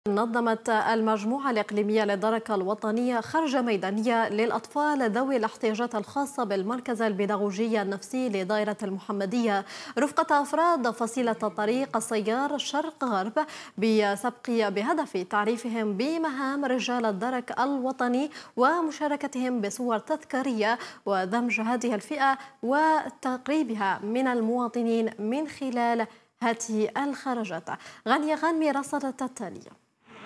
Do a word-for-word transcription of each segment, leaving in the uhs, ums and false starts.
نظمت المجموعة الإقليمية للدرك الوطنية خرجة ميدانية للأطفال ذوي الاحتياجات الخاصة بالمركز البيداغوجي النفسي لدائرة المحمدية رفقة أفراد فصيلة طريق السيار شرق غرب بسبق بهدف تعريفهم بمهام رجال الدرك الوطني ومشاركتهم بصور تذكارية ودمج هذه الفئة وتقريبها من المواطنين من خلال هذه الخرجات. غانية غانمي رصدت التالية.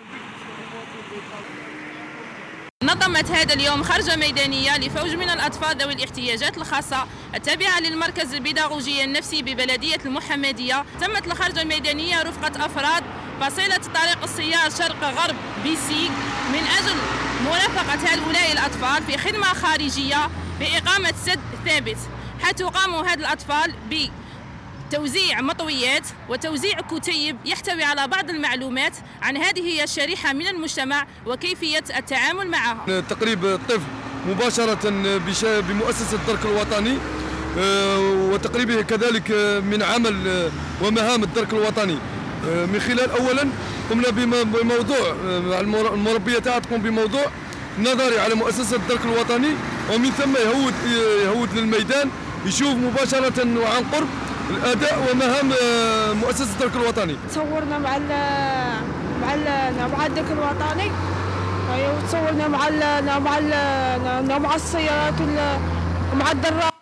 نظمت هذا اليوم خرجة ميدانية لفوج من الأطفال ذوي الاحتياجات الخاصة التابعة للمركز البيداغوجي النفسي ببلدية المحمدية. تمت الخرجة الميدانية رفقة أفراد فصيلة طريق السيار شرق غرب بيسيك من أجل مرافقة هؤلاء الأطفال في خدمة خارجية بإقامة سد ثابت، حيث قاموا هذه الأطفال ب توزيع مطويات وتوزيع كتيب يحتوي على بعض المعلومات عن هذه الشريحة من المجتمع وكيفية التعامل معها. تقريب الطفل مباشرة بمؤسسة الدرك الوطني وتقريبه كذلك من عمل ومهام الدرك الوطني من خلال أولا قمنا بموضوع المربية تاعها تقوم بموضوع نظري على مؤسسة الدرك الوطني، ومن ثم يهود يهود للميدان يشوف مباشرة وعن قرب الاداء ومهام مؤسسه الدرك الوطني. تصورنا مع ال مع ال مع الدرك الوطني، وتصورنا مع ال مع ال مع السيارات ومع الدراجات.